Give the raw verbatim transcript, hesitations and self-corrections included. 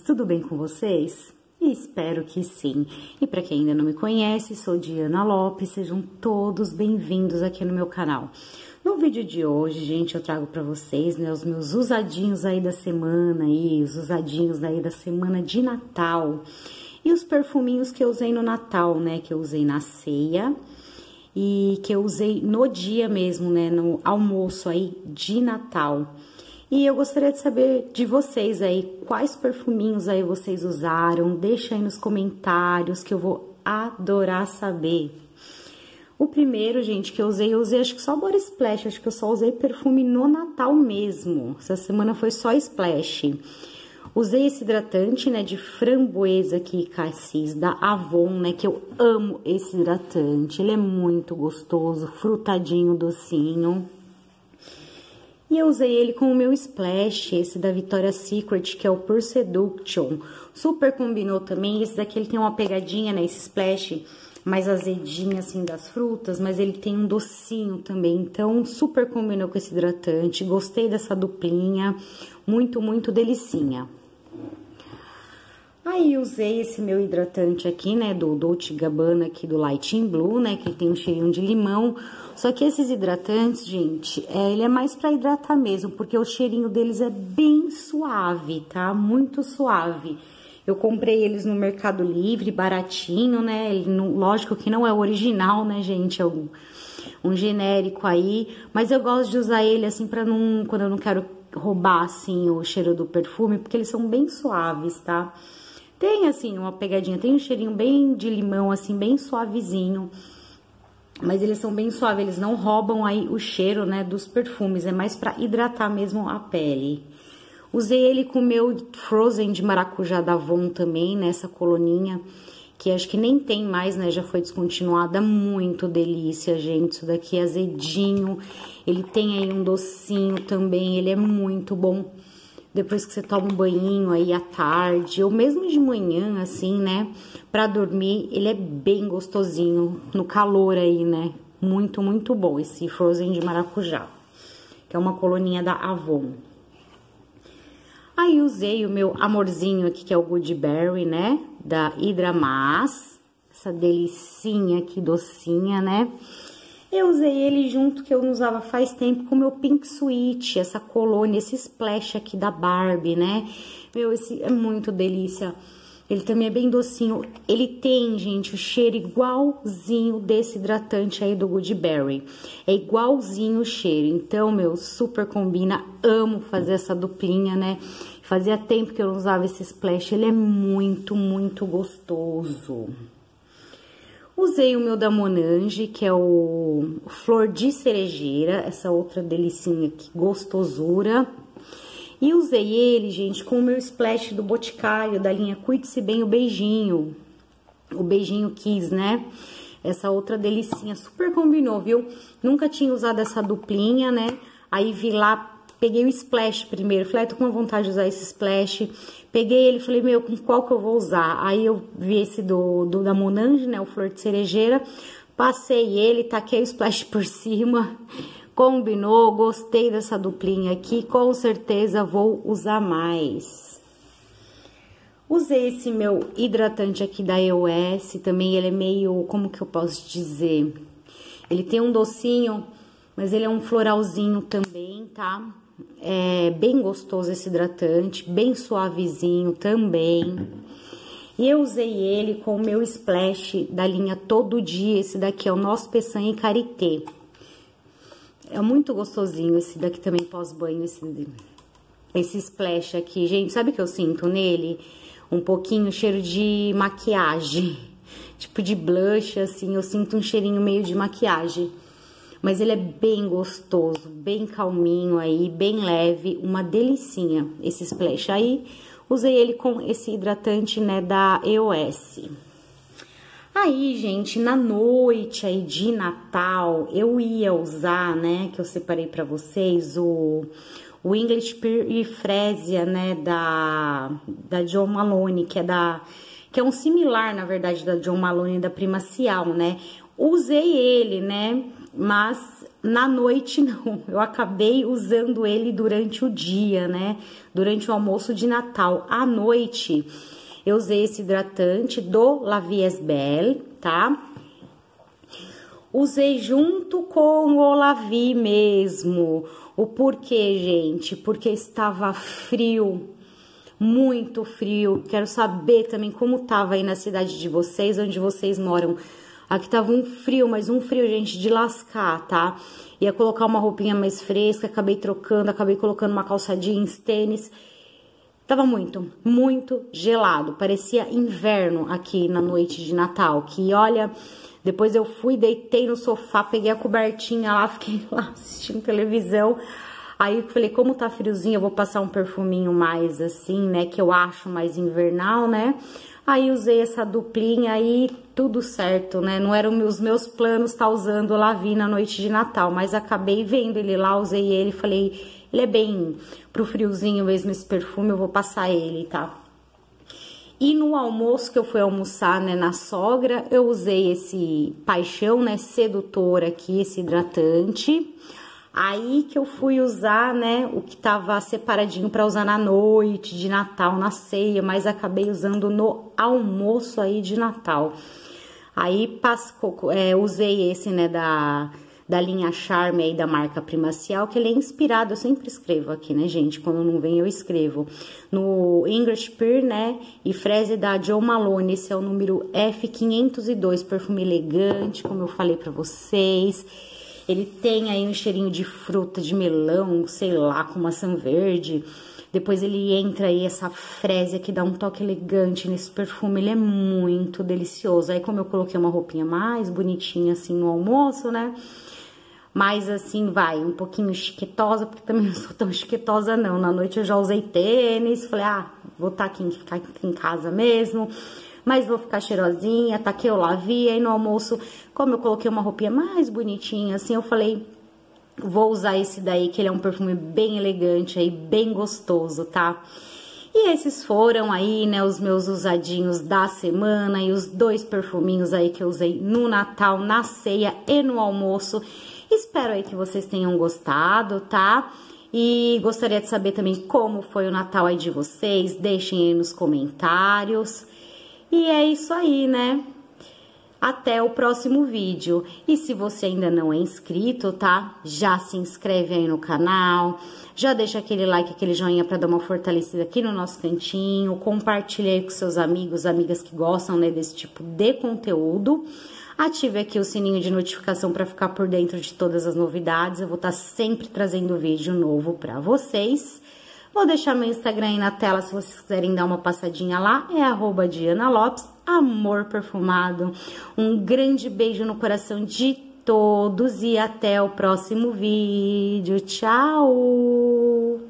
tudo bem com vocês? Espero que sim. E para quem ainda não me conhece, sou Diana Lopes, sejam todos bem-vindos aqui no meu canal. No vídeo de hoje, gente, eu trago para vocês, né, os meus usadinhos aí da semana, aí, os usadinhos aí da semana de Natal. E os perfuminhos que eu usei no Natal, né, que eu usei na ceia e que eu usei no dia mesmo, né, no almoço aí de Natal. E eu gostaria de saber de vocês aí, quais perfuminhos aí vocês usaram, deixa aí nos comentários que eu vou adorar saber. O primeiro, gente, que eu usei, eu usei acho que só Body Splash, acho que eu só usei perfume no Natal mesmo. Essa semana foi só Splash. Usei esse hidratante, né, de framboesa aqui, cassis, da Avon, né, que eu amo esse hidratante. Ele é muito gostoso, frutadinho, docinho. E eu usei ele com o meu Splash, esse da Victoria's Secret, que é o Pure Seduction. Super combinou também, esse daqui ele tem uma pegadinha, né, esse Splash mais azedinha, assim, das frutas, mas ele tem um docinho também. Então, super combinou com esse hidratante. Gostei dessa duplinha, muito, muito delicinha. Aí, usei esse meu hidratante aqui, né, do Dolce and Gabbana, aqui do Light in Blue, né, que ele tem um cheirinho de limão. Só que esses hidratantes, gente, é, ele é mais pra hidratar mesmo, porque o cheirinho deles é bem suave, tá? Muito suave. Eu comprei eles no Mercado Livre, baratinho, né? Ele não, lógico que não é o original, né, gente? É um, um genérico aí. Mas eu gosto de usar ele, assim, pra não... Quando eu não quero roubar, assim, o cheiro do perfume, porque eles são bem suaves, tá? Tem, assim, uma pegadinha, tem um cheirinho bem de limão, assim, bem suavezinho. Mas eles são bem suaves, eles não roubam aí o cheiro, né, dos perfumes. É mais pra hidratar mesmo a pele. Usei ele com o meu Frozen de maracujá da Avon também, nessa coloninha. Que acho que nem tem mais, né, já foi descontinuada. Muito delícia, gente. Isso daqui é azedinho. Ele tem aí um docinho também, ele é muito bom. Depois que você toma um banhinho aí à tarde, ou mesmo de manhã, assim, né? Pra dormir, ele é bem gostosinho no calor aí, né? Muito, muito bom esse Frozen de maracujá, que é uma coloninha da Avon. Aí, usei o meu amorzinho aqui, que é o Good Berry, né? Da Hydra Mass. Essa delicinha aqui, docinha, né? Eu usei ele junto, que eu não usava faz tempo, com o meu Pink Sweet, essa colônia, esse splash aqui da Barbie, né? Meu, esse é muito delícia. Ele também é bem docinho. Ele tem, gente, o cheiro igualzinho desse hidratante aí do Good Berry. É igualzinho o cheiro. Então, meu, super combina. Amo fazer essa duplinha, né? Fazia tempo que eu não usava esse splash. Ele é muito, muito gostoso. Usei o meu da Monange, que é o Flor de Cerejeira, essa outra delicinha aqui, gostosura. E usei ele, gente, com o meu splash do Boticário, da linha Cuide-se Bem o Beijinho. O Beijinho Kiss, né? Essa outra delicinha, super combinou, viu? Nunca tinha usado essa duplinha, né? Aí vi lá... Peguei o splash primeiro, falei, ah, tô com vontade de usar esse splash. Peguei ele, falei, meu, com qual que eu vou usar? Aí eu vi esse do, do da Monange, né, o Flor de Cerejeira. Passei ele, taquei o splash por cima. Combinou, gostei dessa duplinha aqui, com certeza vou usar mais. Usei esse meu hidratante aqui da E O S, também ele é meio, como que eu posso dizer? Ele tem um docinho, mas ele é um floralzinho também, tá? É bem gostoso esse hidratante, bem suavezinho também. E eu usei ele com o meu splash da linha Todo Dia. Esse daqui é o Nosso Peçanha e Karité. É muito gostosinho esse daqui também pós-banho, esse, esse splash aqui. Gente, sabe o que eu sinto nele? Um pouquinho cheiro de maquiagem, tipo de blush, assim. Eu sinto um cheirinho meio de maquiagem. Mas ele é bem gostoso, bem calminho aí, bem leve, uma delicinha esse splash. Aí, usei ele com esse hidratante, né, da E O S. Aí, gente, na noite aí de Natal, eu ia usar, né, que eu separei pra vocês, o, o English Periphrase, né, da, da John Malone, que é da... que é um similar, na verdade, da John Malone da Prima Cial, né? Usei ele, né? Mas na noite não, eu acabei usando ele durante o dia, né? Durante o almoço de Natal. À noite, eu usei esse hidratante do La Vie est Belle, tá? Usei junto com o La Vie mesmo. O porquê, gente? Porque estava frio, muito frio. Quero saber também como tava aí na cidade de vocês, onde vocês moram. Aqui tava um frio, mas um frio, gente, de lascar, tá? Ia colocar uma roupinha mais fresca, acabei trocando, acabei colocando uma calça jeans, tênis. Tava muito, muito gelado. Parecia inverno aqui na noite de Natal, que olha... Depois eu fui, deitei no sofá, peguei a cobertinha lá, fiquei lá assistindo televisão. Aí eu falei, como tá friozinho, eu vou passar um perfuminho mais assim, né, que eu acho mais invernal, né? Aí usei essa duplinha aí, tudo certo, né? Não eram os meus planos estar usando o La Vie na noite de Natal, mas acabei vendo ele lá, usei ele, falei, ele é bem pro friozinho mesmo esse perfume, eu vou passar ele, tá? E no almoço que eu fui almoçar, né, na sogra, eu usei esse Paixão, né, sedutor aqui, esse hidratante. Aí que eu fui usar, né, o que tava separadinho para usar na noite de Natal, na ceia, mas acabei usando no almoço aí de Natal. Aí pasco, é, usei esse, né, da... da linha Charme aí da marca Primacial, que ele é inspirado, eu sempre escrevo aqui, né, gente? Quando não vem, eu escrevo. No English Pear, né, e Freze da Jo Malone, esse é o número F quinhentos e dois, perfume elegante, como eu falei pra vocês. Ele tem aí um cheirinho de fruta, de melão, sei lá, com maçã verde. Depois ele entra aí, essa frese que dá um toque elegante nesse perfume, ele é muito delicioso. Aí como eu coloquei uma roupinha mais bonitinha assim no almoço, né? Mas assim, vai, um pouquinho chiquetosa, porque também não sou tão chiquetosa não. Na noite eu já usei tênis, falei, ah, vou tá aqui, ficar aqui em casa mesmo. Mas vou ficar cheirosinha, taquei o La Vie, aí no almoço, como eu coloquei uma roupinha mais bonitinha, assim, eu falei, vou usar esse daí, que ele é um perfume bem elegante aí, bem gostoso, tá? E esses foram aí, né, os meus usadinhos da semana e os dois perfuminhos aí que eu usei no Natal, na ceia e no almoço. Espero aí que vocês tenham gostado, tá? E gostaria de saber também como foi o Natal aí de vocês, deixem aí nos comentários. E é isso aí, né? Até o próximo vídeo. E se você ainda não é inscrito, tá? Já se inscreve aí no canal, já deixa aquele like, aquele joinha pra dar uma fortalecida aqui no nosso cantinho, compartilha aí com seus amigos, amigas que gostam, né, desse tipo de conteúdo. Ative aqui o sininho de notificação para ficar por dentro de todas as novidades. Eu vou estar sempre trazendo vídeo novo para vocês. Vou deixar meu Instagram aí na tela se vocês quiserem dar uma passadinha lá. É arroba Diana Lopes, amor perfumado. Um grande beijo no coração de todos e até o próximo vídeo. Tchau!